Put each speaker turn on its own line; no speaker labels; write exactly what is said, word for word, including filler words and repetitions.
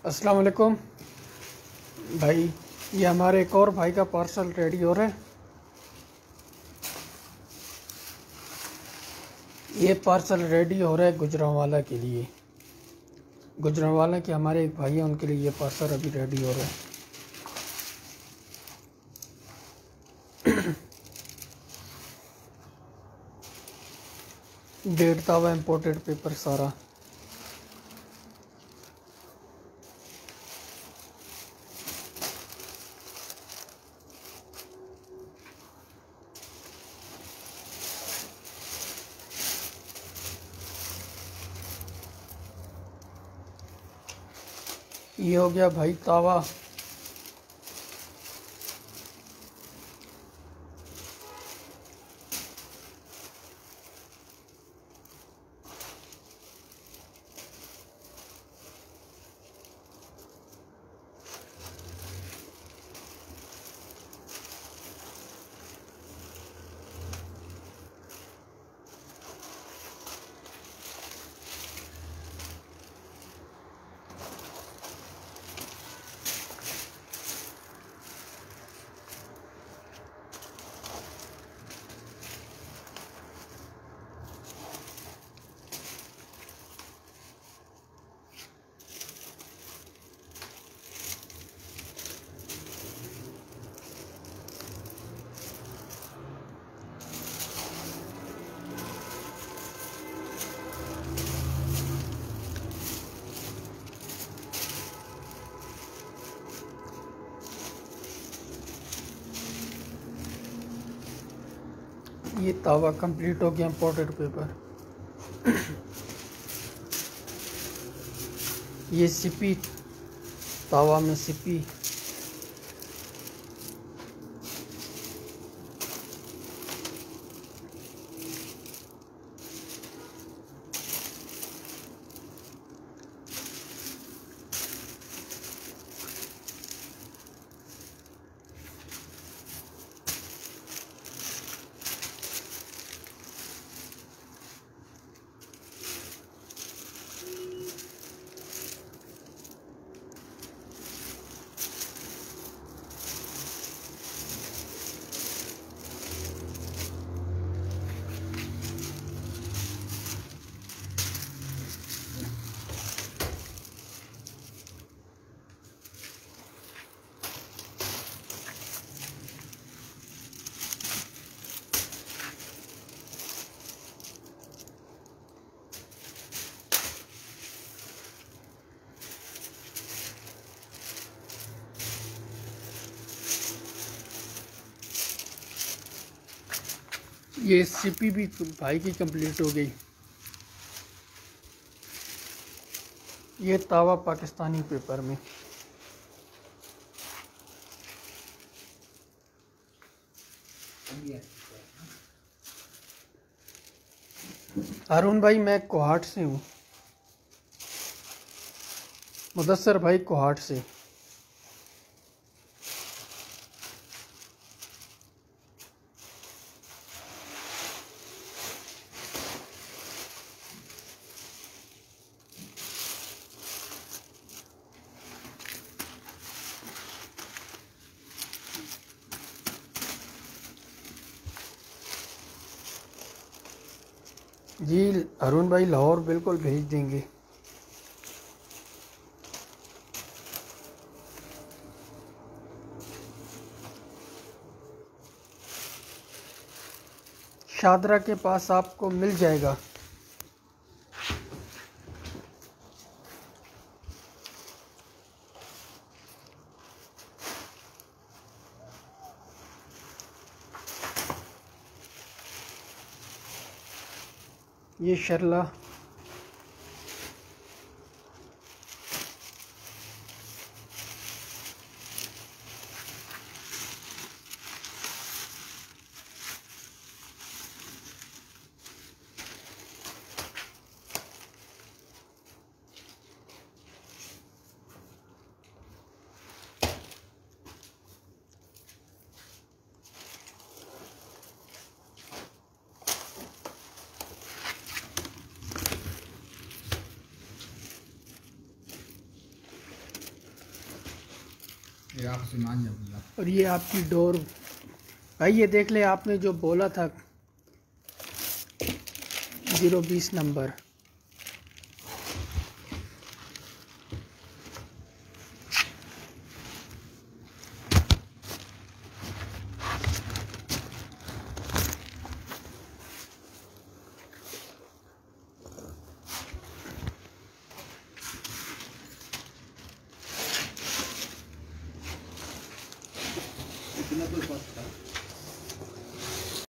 अस्सलाम वालेकुम भाई। ये हमारे एक और भाई का पार्सल रेडी हो रहा है। ये पार्सल रेडी हो रहा है गुजरांवाला के लिए। गुजरांवाला के हमारे एक भाई हैं, उनके लिए ये पार्सल अभी रेडी हो रहा है। डेढ़ तावा इम्पोर्टेड पेपर सारा। ये हो गया भाई तावा। ये तावा कंप्लीट हो गया इम्पोर्टेड पेपर। ये सिपी, तावा में सिपी। ये सिपी भी भाई की कंप्लीट हो गई। ये तावा पाकिस्तानी पेपर में। अरुण भाई मैं कोहाट से हूँ। मुदस्सर भाई कोहाट से। जी अरुण भाई लाहौर बिल्कुल भेज देंगे। शादरा के पास आपको मिल जाएगा। ये शरला।
ये आप सामान है भैया।
और ये आपकी डोर भाई, ये देख ले आपने जो बोला था ज़ीरो बीस नंबर,
कितना कोई पास था।